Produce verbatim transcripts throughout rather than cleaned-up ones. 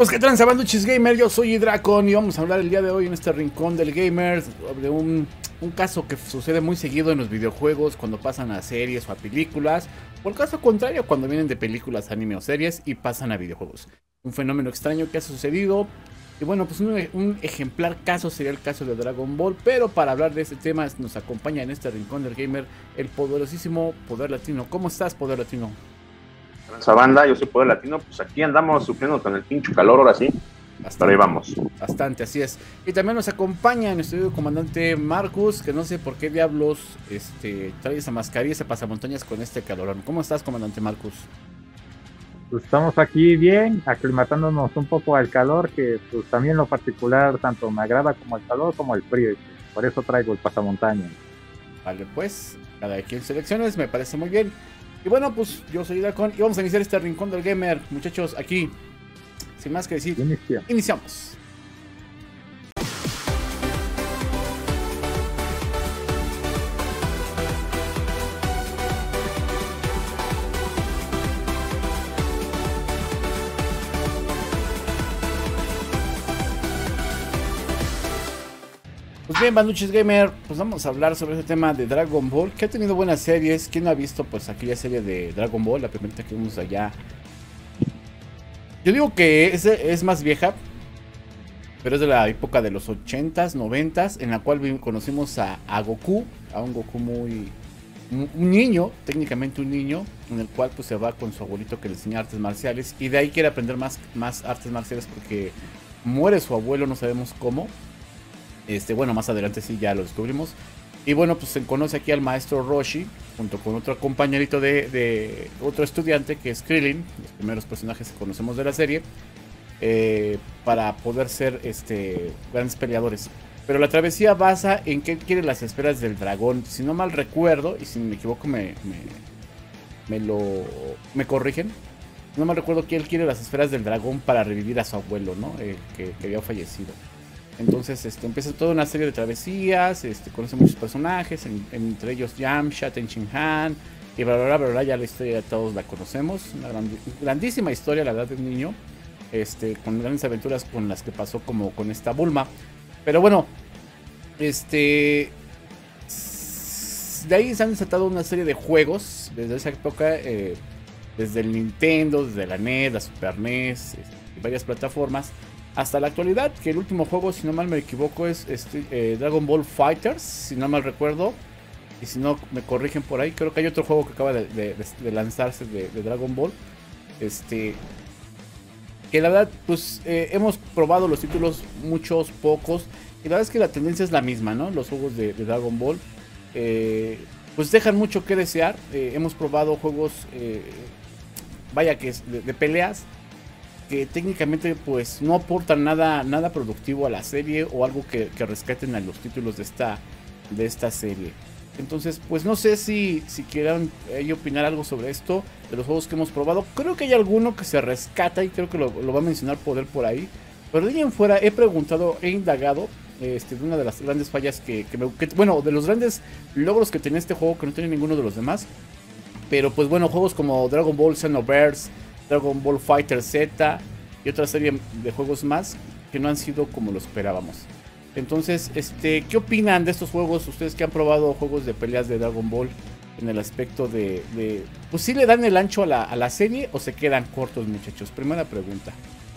Pues qué tranza, banduchis gamer, yo soy Dracon y vamos a hablar el día de hoy en este rincón del gamer de un, un caso que sucede muy seguido en los videojuegos cuando pasan a series o a películas, o el caso contrario cuando vienen de películas, anime o series y pasan a videojuegos. Un fenómeno extraño que ha sucedido y bueno, pues un, un ejemplar caso sería el caso de Dragon Ball, pero para hablar de este tema nos acompaña en este rincón del gamer el poderosísimo Poder Latino. ¿Cómo estás, Poder Latino? Esa banda, yo soy Poder Latino, pues aquí andamos sufriendo con el pincho calor ahora sí, bastante, pero ahí vamos. Bastante, así es. Y también nos acompaña en el estudio el comandante Marcus, que no sé por qué diablos este, trae esa mascarilla, ese pasamontañas con este calorón. ¿Cómo estás, comandante Marcus? Pues estamos aquí bien, aclimatándonos un poco al calor, que pues también lo particular tanto me agrada como el calor como el frío, por eso traigo el pasamontañas. Vale, pues, cada quien selecciones, me parece muy bien. Y bueno, pues yo soy Dracon y vamos a iniciar este rincón del gamer, muchachos, aquí. Sin más que decir, Inicia. iniciamos. Pues bien, banduchis gamer, pues vamos a hablar sobre este tema de Dragon Ball, que ha tenido buenas series. ¿Quién no ha visto pues aquella serie de Dragon Ball, la primera que vimos allá? Yo digo que es, es más vieja, pero es de la época de los ochentas, noventas, en la cual conocimos a, a Goku, a un Goku muy... Un, un niño, técnicamente un niño, en el cual pues se va con su abuelito que le enseña artes marciales, y de ahí quiere aprender más, más artes marciales porque muere su abuelo, no sabemos cómo. Este, bueno, más adelante sí ya lo descubrimos. Y bueno, pues se conoce aquí al maestro Roshi, junto con otro compañerito de, de otro estudiante que es Krillin, los primeros personajes que conocemos de la serie, eh, para poder ser este, grandes peleadores. Pero la travesía basa en que él quiere las esferas del dragón. Si no mal recuerdo, y si me equivoco me, me, me lo me corrigen. Si no mal recuerdo que él quiere las esferas del dragón para revivir a su abuelo, ¿no? Eh, que, que había fallecido. Entonces este, empieza toda una serie de travesías, este, conoce muchos personajes, en, entre ellos Yamcha, Ten Shin Han, y bla, bla, bla, bla, bla, ya la historia todos la conocemos, una gran, grandísima historia, la verdad, de un niño, este, con grandes aventuras con las que pasó como con esta Bulma. Pero bueno, este, de ahí se han desatado una serie de juegos, desde esa época, eh, desde el Nintendo, desde la N E S, la Super N E S, este, y varias plataformas, hasta la actualidad, que el último juego, si no mal me equivoco, es este, eh, Dragon Ball Fighters, si no mal recuerdo. Y si no, me corrigen por ahí. Creo que hay otro juego que acaba de, de, de lanzarse de, de Dragon Ball. Este, que la verdad, pues eh, hemos probado los títulos, muchos, pocos. Y la verdad es que la tendencia es la misma, ¿no? Los juegos de, de Dragon Ball, eh, pues dejan mucho que desear. Eh, hemos probado juegos, eh, vaya que es de, de peleas, que técnicamente pues no aportan nada, nada productivo a la serie o algo que, que rescaten a los títulos de esta, de esta serie. Entonces pues no sé si, si quieran eh, opinar algo sobre esto, de los juegos que hemos probado. Creo que hay alguno que se rescata y creo que lo, lo va a mencionar Poder por ahí. Pero de ahí en fuera he preguntado, he indagado este, de una de las grandes fallas que, que, me, que bueno, de los grandes logros que tenía este juego que no tiene ninguno de los demás. Pero pues bueno, juegos como Dragon Ball Xenoverse, Dragon Ball Fighter Z y otra serie de juegos más que no han sido como lo esperábamos. Entonces, este, ¿qué opinan de estos juegos? Ustedes que han probado juegos de peleas de Dragon Ball en el aspecto de... de pues sí le dan el ancho a la, a la serie o se quedan cortos, muchachos. Primera pregunta.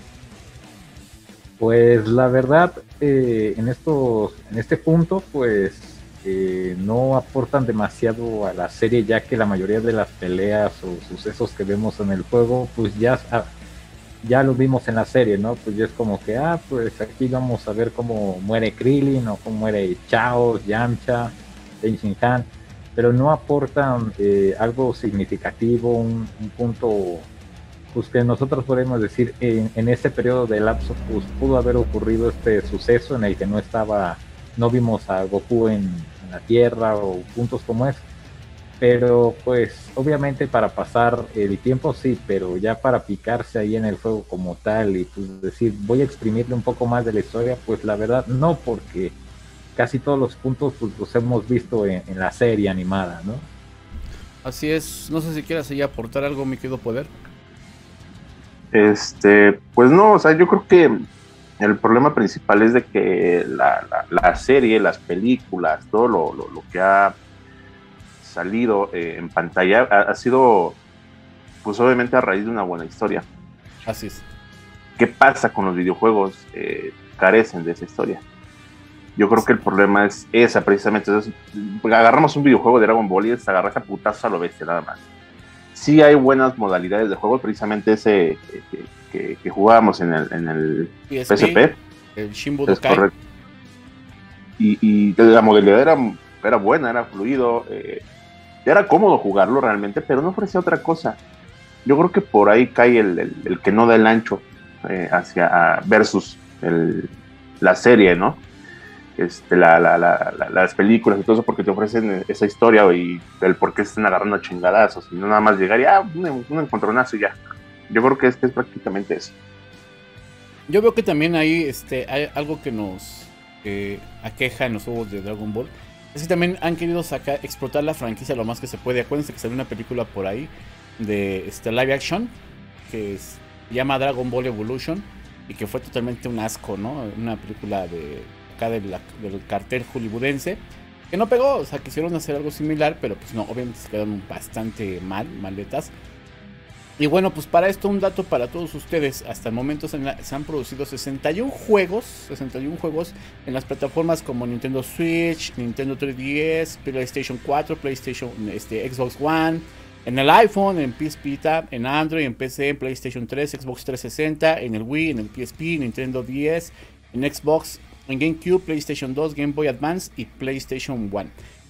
Pues la verdad, eh, en, estos, en este punto, pues eh, no aportan demasiado a la serie, ya que la mayoría de las peleas o sucesos que vemos en el juego, pues ya, ya lo vimos en la serie, ¿no? Pues ya es como que, ah, pues aquí vamos a ver cómo muere Krillin o cómo muere Chao, Yamcha, Ten Shin Han, pero no aportan eh, algo significativo, un, un punto, pues que nosotros podemos decir, en, en ese periodo de lapso, pues pudo haber ocurrido este suceso en el que no estaba, no vimos a Goku en en la Tierra o puntos como ese. Pero pues obviamente para pasar el tiempo sí, pero ya para picarse ahí en el juego como tal y pues decir voy a exprimirle un poco más de la historia, pues la verdad no, porque casi todos los puntos pues, los hemos visto en, en la serie animada, ¿no? Así es, no sé si quieras ahí aportar algo, mi querido Poder. Este, pues no, o sea, yo creo que el problema principal es de que la, la, la serie, las películas, todo lo, lo, lo que ha salido eh, en pantalla ha, ha sido, pues obviamente a raíz de una buena historia. Así es. ¿Qué pasa con los videojuegos? Eh, carecen de esa historia. Yo creo que el problema es esa, precisamente. Entonces, agarramos un videojuego de Dragon Ball y es agarrar a putazos a lo bestia, nada más. Sí hay buenas modalidades de juego, precisamente ese que, que, que jugábamos en el, en el P S P. El Shin Budokai. Y, y la modalidad era, era buena, era fluido, eh, era cómodo jugarlo realmente, pero no ofrecía otra cosa. Yo creo que por ahí cae el, el, el que no da el ancho eh, hacia versus el, la serie, ¿no? Este, la, la, la, la, las películas y todo eso, porque te ofrecen esa historia y el por qué se están agarrando chingadazos y no nada más llegar y ah, un, un encontronazo y ya. Yo creo que es, que es prácticamente eso. Yo veo que también ahí este, hay algo que nos eh, aqueja en los juegos de Dragon Ball. Es que también han querido sacar, explotar la franquicia lo más que se puede. Acuérdense que salió una película por ahí de este, live action que es, se llama Dragon Ball Evolution y que fue totalmente un asco, ¿no? Una película de acá de la, del cartel hollywoodense que no pegó, o sea, quisieron hacer algo similar, pero pues no, obviamente se quedaron bastante mal, maletas. Y bueno, pues para esto un dato para todos ustedes. Hasta el momento se, la, se han producido sesenta y uno juegos, sesenta y uno juegos en las plataformas como Nintendo Switch, Nintendo tres D S, PlayStation cuatro, PlayStation, este, Xbox One, en el iPhone, en P S P, en Android, en P C, en PlayStation tres, Xbox trescientos sesenta, en el Wii, en el P S P, Nintendo D S, en Xbox, en GameCube, PlayStation dos, Game Boy Advance y PlayStation uno.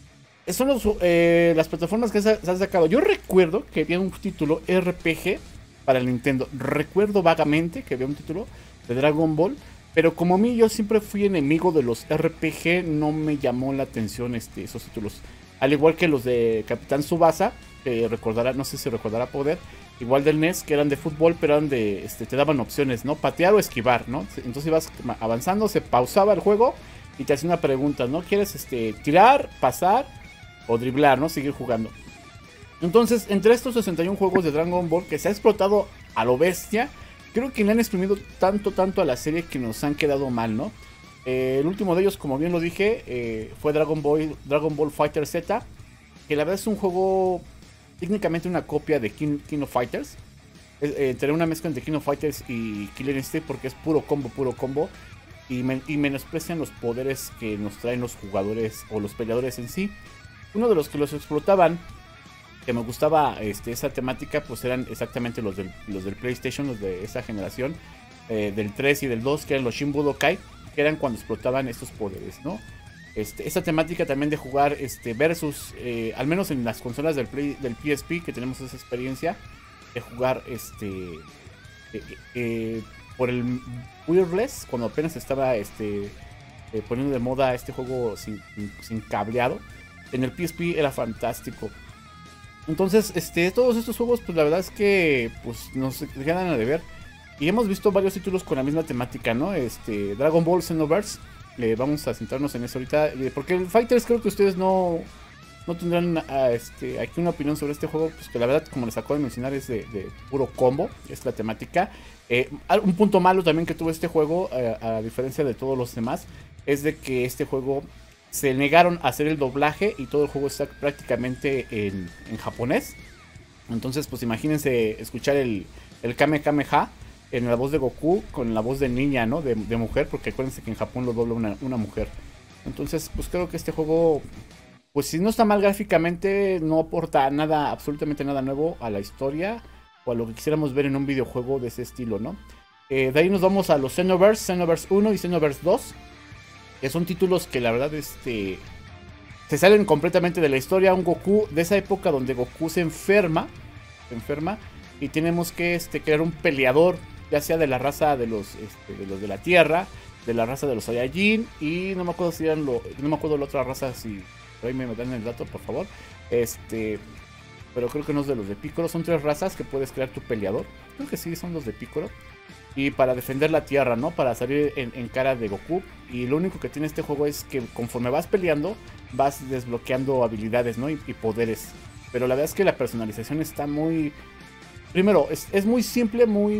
Son los, eh, las plataformas que se, se han sacado. Yo recuerdo que había un título R P G para el Nintendo. Recuerdo vagamente que había un título de Dragon Ball. Pero como a mí yo siempre fui enemigo de los R P G, no me llamó la atención este, esos títulos. Al igual que los de Capitán Tsubasa, que recordará, no sé si recordará Poder. Igual del N E S, que eran de fútbol, pero eran de, este, te daban opciones, ¿no? Patear o esquivar, ¿no? Entonces ibas avanzando, se pausaba el juego y te hacía una pregunta, ¿no? ¿Quieres este, tirar, pasar o driblar, ¿no? Seguir jugando. Entonces, entre estos sesenta y uno juegos de Dragon Ball que se ha explotado a lo bestia, creo que le han exprimido tanto, tanto a la serie que nos han quedado mal, ¿no? Eh, el último de ellos, como bien lo dije, eh, fue Dragon Ball, Dragon Ball Fighter Z, que la verdad es un juego técnicamente una copia de King, King of Fighters. Eh, tener una mezcla entre King of Fighters y Killer Instinct porque es puro combo, puro combo. Y, men y menosprecian los poderes que nos traen los jugadores o los peleadores en sí. Uno de los que los explotaban, que me gustaba este, esa temática, pues eran exactamente los del, los del PlayStation, los de esa generación, eh, del tres y del dos, que eran los Shin Budokai, que eran cuando explotaban estos poderes, ¿no? Este, esa temática también de jugar este, versus, eh, al menos en las consolas del, Play, del P S P, que tenemos esa experiencia de jugar este, eh, eh, por el wireless, cuando apenas estaba este, eh, poniendo de moda este juego sin, sin cableado. En el P S P era fantástico. Entonces, este, todos estos juegos, pues la verdad es que pues, nos quedan a deber. Y hemos visto varios títulos con la misma temática, ¿no? Este, Dragon Ball Xenoverse. Eh, vamos a centrarnos en eso ahorita. Eh, porque el Fighters creo que ustedes no, no tendrán uh, este, aquí una opinión sobre este juego. Pues que la verdad, como les acabo de mencionar, es de, de puro combo. Es la temática. Eh, un punto malo también que tuvo este juego, eh, a diferencia de todos los demás, es de que este juego se negaron a hacer el doblaje y todo el juego está prácticamente en, en japonés. Entonces, pues imagínense escuchar el, el Kamehameha en la voz de Goku con la voz de niña, ¿no? De, de mujer, porque acuérdense que en Japón lo dobla una, una mujer. Entonces, pues creo que este juego, pues si no está mal gráficamente, no aporta nada, absolutamente nada nuevo a la historia o a lo que quisiéramos ver en un videojuego de ese estilo, ¿no? Eh, de ahí nos vamos a los Xenoverse, Xenoverse uno y Xenoverse dos. Que son títulos que la verdad este, se salen completamente de la historia. Un Goku de esa época donde Goku se enferma, se enferma y tenemos que este, crear un peleador, ya sea de la raza de los, este, de los de la Tierra, de la raza de los Saiyajin y no me acuerdo si eran lo, no me acuerdo de la otra raza, si por ahí me dan el dato, por favor. Este, pero creo que no es de los de Piccolo. Son tres razas que puedes crear tu peleador. Creo que sí, son los de Piccolo. Y para defender la tierra, ¿no? Para salir en, en cara de Goku. Y lo único que tiene este juego es que conforme vas peleando, vas desbloqueando habilidades, ¿no? Y, y poderes. Pero la verdad es que la personalización está muy... Primero, es, es muy simple, muy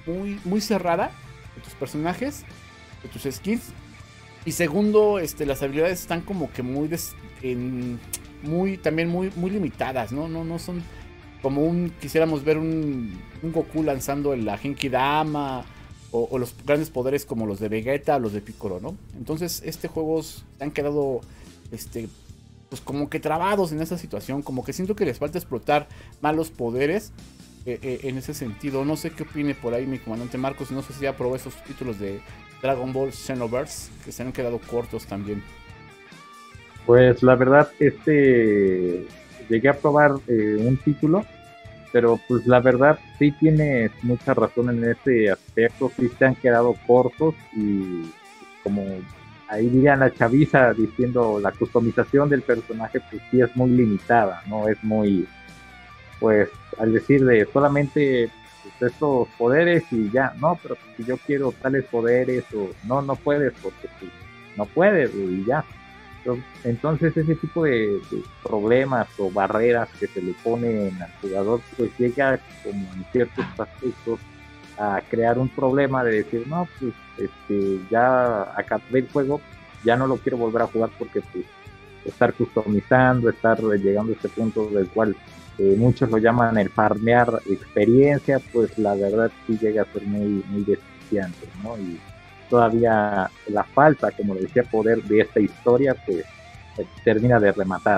muy, muy cerrada de tus personajes, de tus skins. Y segundo, este, las habilidades están como que muy, des, en, muy también muy, muy limitadas, ¿no? No, no son como un, quisiéramos ver un, un Goku lanzando la Genki Dama, o, o los grandes poderes como los de Vegeta o los de Piccolo, ¿no? Entonces, este juego se han quedado, este, pues como que trabados en esa situación, como que siento que les falta explotar más los poderes eh, eh, en ese sentido. No sé qué opine por ahí mi comandante Marcos, no sé si ya probó esos títulos de Dragon Ball Xenoverse, que se han quedado cortos también. Pues la verdad, este llegué a probar eh, un título, pero pues la verdad sí tienes mucha razón en ese aspecto, sí se han quedado cortos y como ahí dirían la chaviza diciendo, la customización del personaje pues sí es muy limitada, no es muy, pues al decir de solamente pues, estos poderes y ya, no, pero si yo quiero tales poderes o no, no puedes porque pues, no puedes y ya. Entonces ese tipo de, de problemas o barreras que se le ponen al jugador pues llega como en ciertos aspectos a crear un problema de decir no pues este ya acabé el juego, ya no lo quiero volver a jugar porque pues estar customizando, estar llegando a este punto del cual eh, muchos lo llaman el farmear experiencia, pues la verdad sí llega a ser muy, muy deficiente, ¿no? Y todavía la falta, como le decía, poder de esta historia, pues eh, termina de rematar.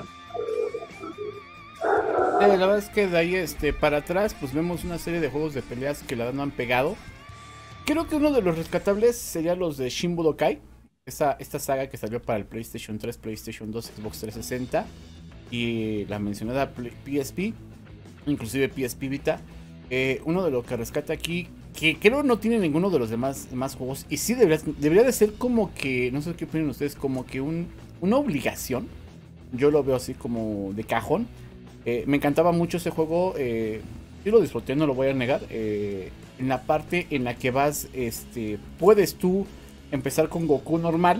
Eh, la verdad es que de ahí este, para atrás, pues vemos una serie de juegos de peleas que la verdad no han pegado. Creo que uno de los rescatables sería los de Shin Budokai, esa, esta saga que salió para el PlayStation tres, PlayStation dos, Xbox trescientos sesenta y la mencionada P S P, inclusive P S P Vita. Eh, uno de los que rescata aquí, que creo no tiene ninguno de los demás, demás juegos, y sí debería, debería de ser como que, no sé qué opinan ustedes, como que un, una obligación. Yo lo veo así como de cajón. Eh, me encantaba mucho ese juego, eh, sí lo disfruté, no lo voy a negar. Eh, en la parte en la que vas, este, puedes tú empezar con Goku normal,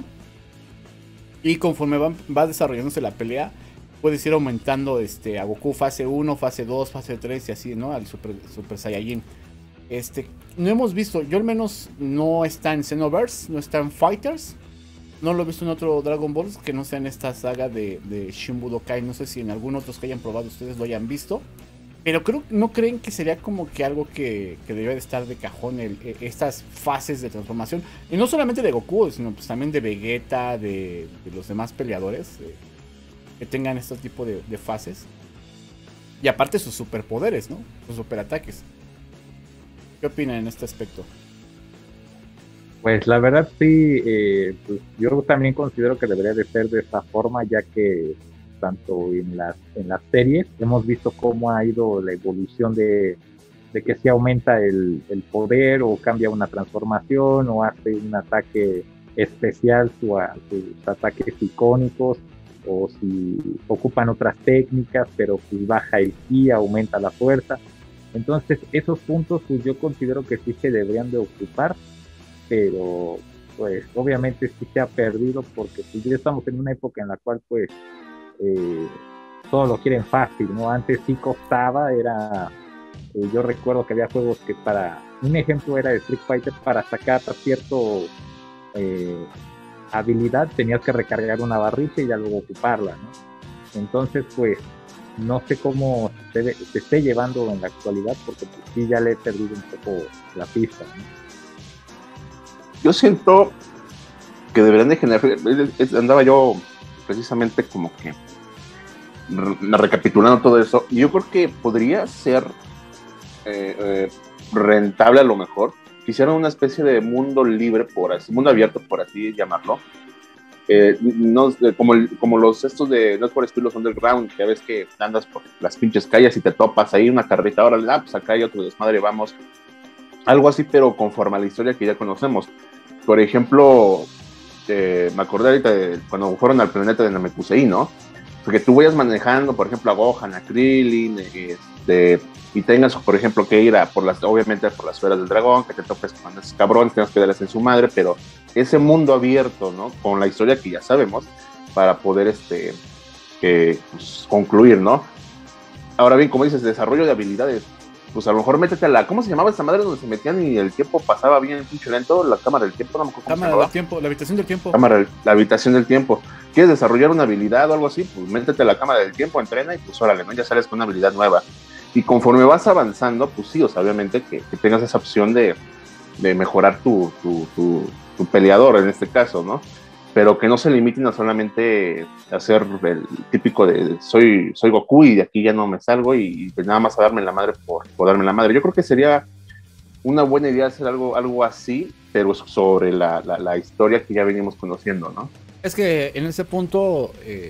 y conforme va, va desarrollándose la pelea, puedes ir aumentando este, a Goku fase uno, fase dos, fase tres y así, ¿no? Al Super, Super Saiyajin. Este, no hemos visto, yo al menos no está en Xenoverse, no está en Fighters. No lo he visto en otro Dragon Ball que no sea en esta saga de, de Shin Budokai. No sé si en algún otro que hayan probado ustedes lo hayan visto. Pero creo, ¿no creen que sería como que algo que, que debería de estar de cajón el, estas fases de transformación? Y no solamente de Goku, sino pues también de Vegeta, de, de los demás peleadores. Eh, que tengan este tipo de, de fases. Y aparte sus superpoderes, ¿no? Sus superataques. ¿Qué opinan en este aspecto? Pues la verdad sí, eh, pues yo también considero que debería de ser de esta forma, ya que tanto en las, en las series hemos visto cómo ha ido la evolución de, de que si aumenta el, el poder o cambia una transformación o hace un ataque especial, su, sus ataques icónicos, o si ocupan otras técnicas, pero pues baja el ki, aumenta la fuerza. Entonces esos puntos pues yo considero que sí se deberían de ocupar, pero pues obviamente sí se ha perdido porque pues ya estamos en una época en la cual pues eh, todo lo quieren fácil, ¿no? Antes sí costaba, era eh, yo recuerdo que había juegos que para, un ejemplo era de Street Fighter, para sacar cierto eh, habilidad tenías que recargar una barrita y ya luego ocuparla, ¿no? Entonces pues no sé cómo se, se esté llevando en la actualidad porque pues, sí ya le he perdido un poco la pista, ¿no? Yo siento que deberían de generar, andaba yo precisamente como que re, recapitulando todo eso, y yo creo que podría ser eh, eh, rentable a lo mejor que hicieran una especie de mundo libre, por así, mundo abierto por así llamarlo, eh, no, como, el, como los estos de Not for Speed Underground, que ves que andas por las pinches calles y te topas ahí una carrita, ahora ah, pues acá hay otro desmadre, vamos, algo así, pero conforme a la historia que ya conocemos. Por ejemplo, eh, me acordé ahorita de cuando fueron al planeta de Namekusei, ¿no? Porque tú vayas manejando, por ejemplo, a Gohan, a Krillin, este, y tengas, por ejemplo, que ir a, por las, obviamente por las esferas del dragón, que te topes con esos cabrones, tengas que darles en su madre, pero ese mundo abierto, ¿no? Con la historia que ya sabemos, para poder, este, eh, pues, concluir, ¿no? Ahora bien, como dices, desarrollo de habilidades, pues a lo mejor métete a la, ¿cómo se llamaba esa madre donde se metían y el tiempo pasaba bien pinche lento? La cámara del tiempo, no me acuerdo cómo Cámara se del tiempo, la habitación del tiempo. Cámara, la habitación del tiempo. ¿Quieres desarrollar una habilidad o algo así? Pues métete a la cámara del tiempo, entrena y pues órale, ¿no? Ya sales con una habilidad nueva. Y conforme vas avanzando, pues sí, o sea, obviamente que, que tengas esa opción de, de mejorar tu, tu, tu, tu peleador en este caso, ¿no? Pero que no se limiten a solamente hacer el típico de soy, soy Goku y de aquí ya no me salgo y, y nada más a darme la madre por, por darme la madre. Yo creo que sería una buena idea hacer algo, algo así, pero sobre la, la, la historia que ya venimos conociendo, ¿no? Es que en ese punto eh,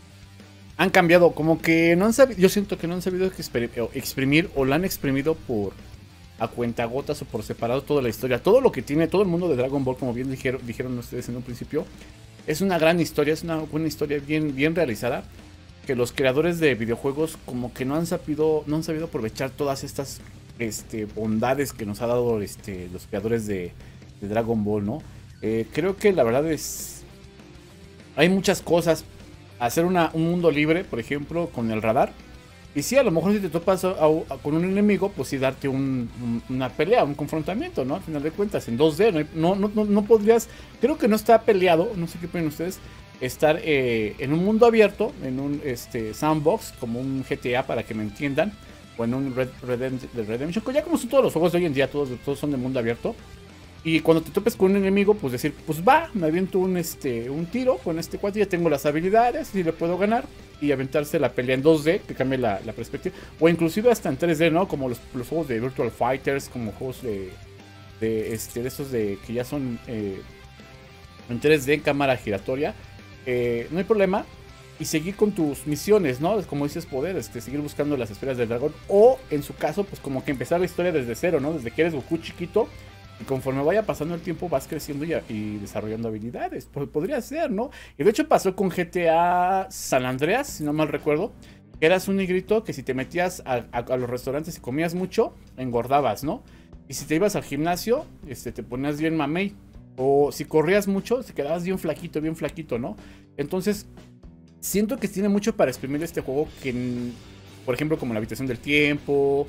han cambiado, como que no han sabido, yo siento que no han sabido exprimir o la han exprimido por a cuentagotas o por separado toda la historia. Todo lo que tiene, todo el mundo de Dragon Ball, como bien dijeron, dijeron ustedes en un principio, es una gran historia, es una buena historia bien, bien realizada, que los creadores de videojuegos como que no han sabido, no han sabido aprovechar todas estas este, bondades que nos ha dado este, los creadores de, de Dragon Ball, ¿no? Eh, creo que la verdad es... Hay muchas cosas. Hacer una, un mundo libre, por ejemplo, con el radar. Y sí, a lo mejor si te topas a, a, a, con un enemigo, pues sí darte un, un, una pelea, un confrontamiento, ¿no? Al final de cuentas, en dos D, no, no, no, no podrías... Creo que no está peleado, no sé qué opinan ustedes, estar eh, en un mundo abierto, en un este, sandbox, como un G T A, para que me entiendan, o en un Red, Redem, Redemption, ya como son todos los juegos de hoy en día, todos, todos son de mundo abierto. Y cuando te topes con un enemigo, pues decir, pues va, me aviento un, este, un tiro con este cuate, ya tengo las habilidades y le puedo ganar. Y aventarse la pelea en dos D, que cambie la, la perspectiva. O inclusive hasta en tres D, ¿no? Como los, los juegos de Virtual Fighters, como juegos de, de, este, de estos de, que ya son eh, en tres D, en cámara giratoria. Eh, no hay problema. Y seguir con tus misiones, ¿no? Como dices, poder, este, seguir buscando las esferas del dragón. O en su caso, pues como que empezar la historia desde cero, ¿no? Desde que eres Goku chiquito. Y conforme vaya pasando el tiempo vas creciendo y, y desarrollando habilidades. Pues podría ser, ¿no? Y de hecho pasó con G T A San Andreas, si no mal recuerdo. Que eras un negrito que si te metías a, a, a los restaurantes y comías mucho, engordabas, ¿no? Y si te ibas al gimnasio, este, te ponías bien mamey. O si corrías mucho, te quedabas bien flaquito, bien flaquito, ¿no? Entonces, siento que tiene mucho para exprimir este juego. Que, por ejemplo, como la habitación del tiempo,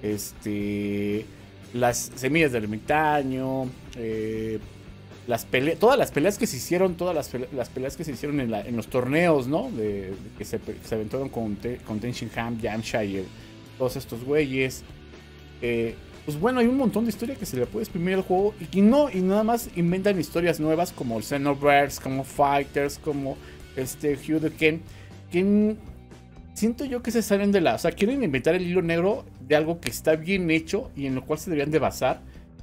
este... las semillas del ermitaño, eh, las peleas, todas las peleas que se hicieron, todas las, pele las peleas que se hicieron en, la, en los torneos, ¿no? De, de que, se, que se aventaron con, te con Ten Shin Han, Yamcha y el, todos estos güeyes. Eh, pues bueno, hay un montón de historia que se le puede exprimir al juego y que no, y nada más inventan historias nuevas como el Xenoverse, como Fighters, como este Hugh the Ken, que siento yo que se salen de la... O sea, quieren inventar el hilo negro de algo que está bien hecho y en lo cual se deberían de basar.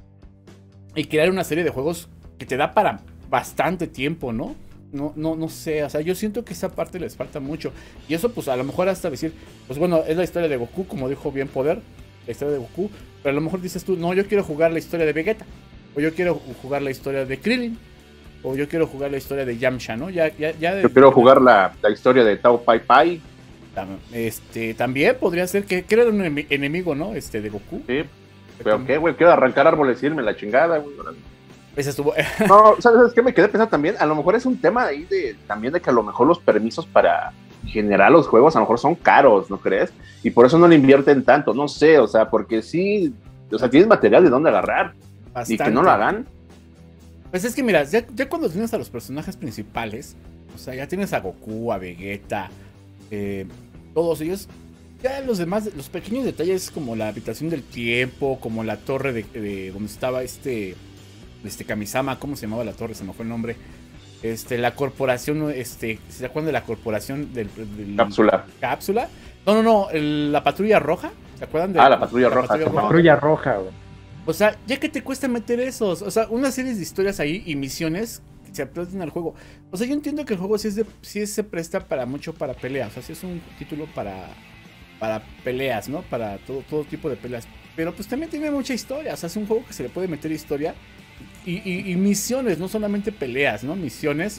Y crear una serie de juegos que te da para bastante tiempo, ¿no? No, no, no sé, o sea, yo siento que esa parte les falta mucho. Y eso, pues, a lo mejor hasta decir... Pues bueno, es la historia de Goku, como dijo bien Poder. La historia de Goku. Pero a lo mejor dices tú, no, yo quiero jugar la historia de Vegeta. O yo quiero jugar la historia de Krillin. O yo quiero jugar la historia de Yamcha, ¿no? Ya, ya, ya de, yo quiero jugar la, la historia de Tao Pai Pai. Este, también podría ser que, que era un enemigo, ¿no? Este, de Goku. Sí, pero qué, güey, quiero arrancar árboles y irme la chingada, güey. Ese estuvo... No, ¿sabes qué me quedé pensando también? A lo mejor es un tema ahí de, también de que a lo mejor los permisos para generar los juegos a lo mejor son caros, ¿no crees? Y por eso no le invierten tanto, no sé, o sea, porque sí, o sea, tienes material de dónde agarrar. Bastante. Y que no lo hagan. Pues es que mira, ya, ya cuando tienes a los personajes principales, o sea, ya tienes a Goku, a Vegeta, Eh, todos ellos, ya los demás, los pequeños detalles como la habitación del tiempo, como la torre de, de donde estaba este, este Kamisama, ¿cómo se llamaba la torre? Se me fue el nombre. Este, la corporación, este, ¿se acuerdan de la corporación del, del Cápsula? Cápsula. No, no, no, el, la patrulla roja, ¿se acuerdan de? Ah, la patrulla la roja. Patrulla la roja, patrulla roja güey. O sea, ya que te cuesta meter esos, o sea, una serie de historias ahí y misiones se aplican al juego. O sea, yo entiendo que el juego sí, es de, sí se presta para mucho para peleas. O sea, sí es un título para, para peleas, ¿no? Para todo, todo tipo de peleas. Pero pues también tiene mucha historia. O sea, es un juego que se le puede meter historia. Y, y, y misiones, no solamente peleas, ¿no? Misiones,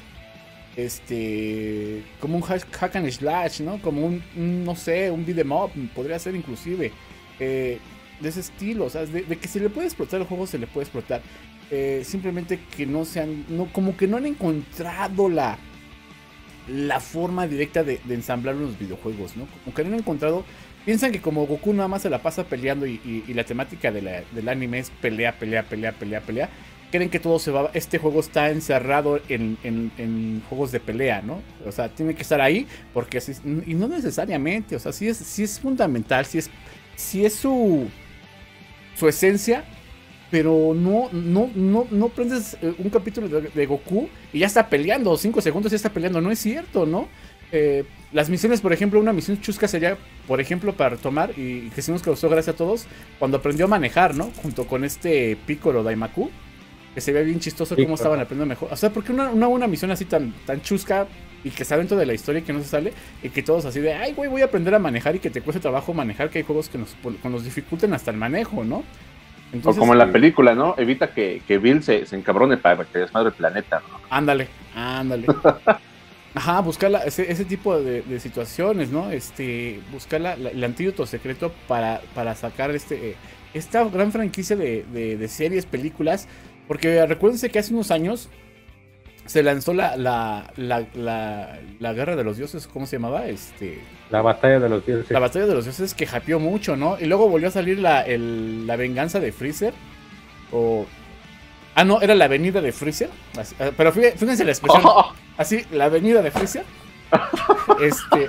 este... como un hack and slash, ¿no? Como un, un no sé, un beat'em up. Podría ser inclusive. Eh, de ese estilo. O sea, de, de que se le puede explotar el juego, se le puede explotar. Eh, simplemente que no sean, no, como que no han encontrado la la forma directa de, de ensamblar unos videojuegos, ¿no? Como que no han encontrado, piensan que como Goku nada más se la pasa peleando y, y, y la temática de la, del anime es pelea, pelea, pelea, pelea, pelea, creen que todo se va, este juego está encerrado en, en, en juegos de pelea, ¿no? O sea, tiene que estar ahí porque así, y no necesariamente, o sea, sí es, sí es fundamental, sí es, sí es su, su esencia. Pero no, no, no, no prendes un capítulo de, de Goku y ya está peleando, cinco segundos ya está peleando, no es cierto, ¿no? Eh, las misiones, por ejemplo, una misión chusca sería, por ejemplo, para retomar, y que sí nos causó gracia a todos, cuando aprendió a manejar, ¿no? Junto con este Piccolo Daimaku, que se ve bien chistoso cómo estaban aprendiendo mejor. O sea, ¿por qué una, una, una misión así tan, tan chusca y que está dentro de la historia y que no se sale, y que todos así de, ay, güey, voy a aprender a manejar y que te cueste trabajo manejar, que hay juegos que nos, que nos dificulten hasta el manejo, ¿no? Entonces, o como en la película, ¿no? Evita que, que Bill se, se encabrone para que desmadre el planeta, ¿no? Ándale, ándale. Ajá, buscar la, ese, ese tipo de, de situaciones, ¿no? Este, buscar la, la, el antídoto secreto para, para sacar este, eh, esta gran franquicia de, de, de series, películas. Porque recuérdense que hace unos años se lanzó la, la, la, la, la Guerra de los Dioses, ¿cómo se llamaba? Este... La Batalla de los Dioses. La Batalla de los Dioses, que hypeó mucho, ¿no? Y luego volvió a salir la, el, la venganza de Freezer. O... Ah, no, era la avenida de Freezer. Así, pero fíjense la expresión. Oh. Así, la avenida de Freezer. Este...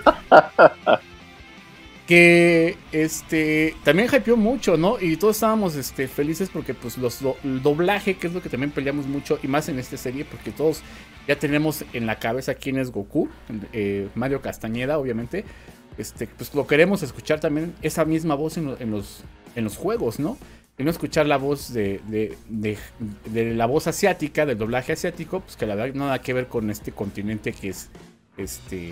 Que este también hypeó mucho, ¿no? Y todos estábamos este, felices porque pues los do, el doblaje, que es lo que también peleamos mucho, y más en esta serie, porque todos ya tenemos en la cabeza quién es Goku, eh, Mario Castañeda, obviamente. Este, pues lo queremos escuchar también esa misma voz en, lo, en los en los juegos, ¿no? Y no escuchar la voz de, de, de, de la voz asiática, del doblaje asiático, pues que la verdad nada que ver con este continente que es este.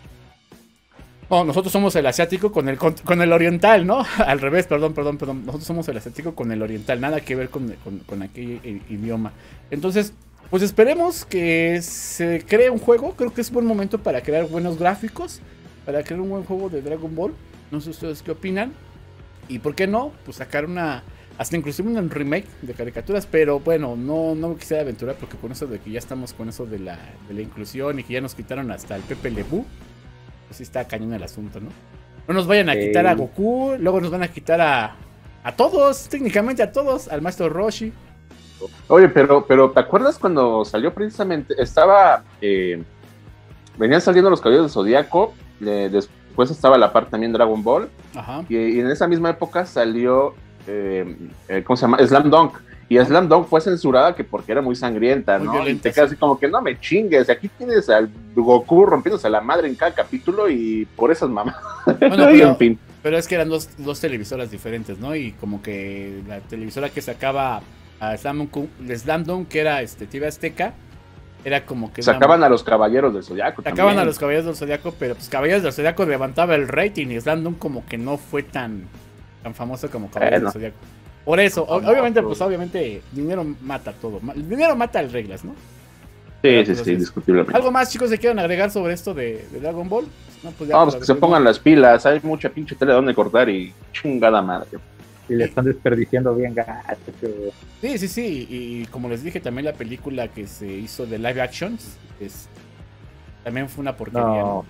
No, nosotros somos el asiático con el, con, con el oriental, ¿no? Al revés, perdón, perdón, perdón. Nosotros somos el asiático con el oriental, nada que ver con, con, con aquel idioma. Entonces, pues esperemos que se cree un juego. Creo que es buen momento para crear buenos gráficos, para crear un buen juego de Dragon Ball. No sé ustedes qué opinan. Y por qué no, pues sacar una, hasta inclusive un remake de caricaturas. Pero bueno, no, no me quisiera aventurar porque con eso de que ya estamos con eso de la, de la inclusión y que ya nos quitaron hasta el Pepe Le Pew. Sí está cañón el asunto, ¿no? No nos vayan a eh. quitar a Goku, luego nos van a quitar a a todos, técnicamente a todos, al maestro Roshi. Oye, pero, pero ¿te acuerdas cuando salió precisamente? Estaba, eh, venían saliendo los Caballeros del Zodiaco, eh, después estaba la parte también Dragon Ball, ajá. Y, y en esa misma época salió, eh, eh, ¿cómo se llama? Slam Dunk. Y Slam Dunk fue censurada que porque era muy sangrienta, muy ¿no? Violenta, y te quedas así como que no me chingues. Aquí tienes al Goku rompiéndose la madre en cada capítulo y por esas mamás. Bueno, pero, en fin. Pero es que eran dos, dos televisoras diferentes, ¿no? Y como que la televisora que sacaba a Slam Dunk, Slam Dunk que era este, T V Azteca, era como que... Sacaban una... a los Caballeros del Zodiaco. Sacaban también a los Caballeros del Zodiaco, pero pues Caballeros del Zodiaco levantaba el rating y Slam Dunk como que no fue tan, tan famoso como Caballeros eh, no. del Zodiaco. Por eso, no, obviamente, no, pues obviamente, dinero mata todo. El dinero mata las reglas, ¿no? Sí, sí, entonces, sí, indiscutiblemente. ¿Algo más, chicos, se quieren agregar sobre esto de, de Dragon Ball? No, pues, ya no, pues que se pongan las pilas, hay mucha pinche tele donde cortar y chingada madre. Y le están desperdiciando bien gato. Sí, sí, sí, y como les dije, también la película que se hizo de live actions, es, también fue una porquería, ¿no? ¿no?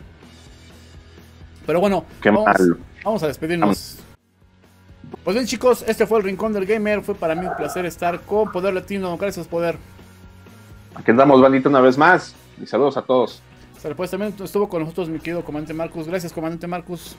Pero bueno, Qué vamos, malo. vamos a despedirnos. Vamos. Pues bien, chicos, este fue el Rincón del Gamer. Fue para mí un placer estar con Poder Latino. Gracias, Poder. Aquí andamos, bandito, una vez más. Y saludos a todos. Pues también estuvo con nosotros mi querido comandante Marcus. Gracias, comandante Marcus.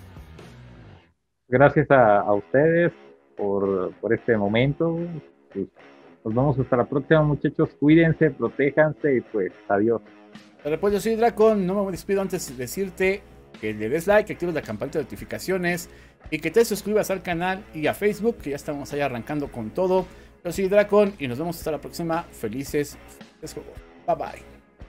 Gracias a, a ustedes por, por este momento. Pues, nos vemos hasta la próxima, muchachos. Cuídense, protéjanse y pues adiós. Pues yo soy Dracon. No me despido antes de decirte que le des like, que actives la campanita de notificaciones y que te suscribas al canal y a Facebook, que ya estamos ahí arrancando con todo. Yo soy Dracon y nos vemos hasta la próxima. Felices, felices juegos. Bye bye.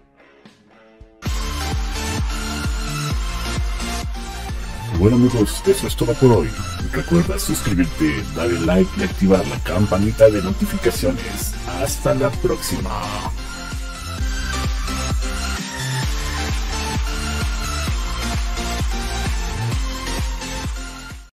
Bueno amigos, eso es todo por hoy. Recuerda suscribirte, darle like y activar la campanita de notificaciones. Hasta la próxima.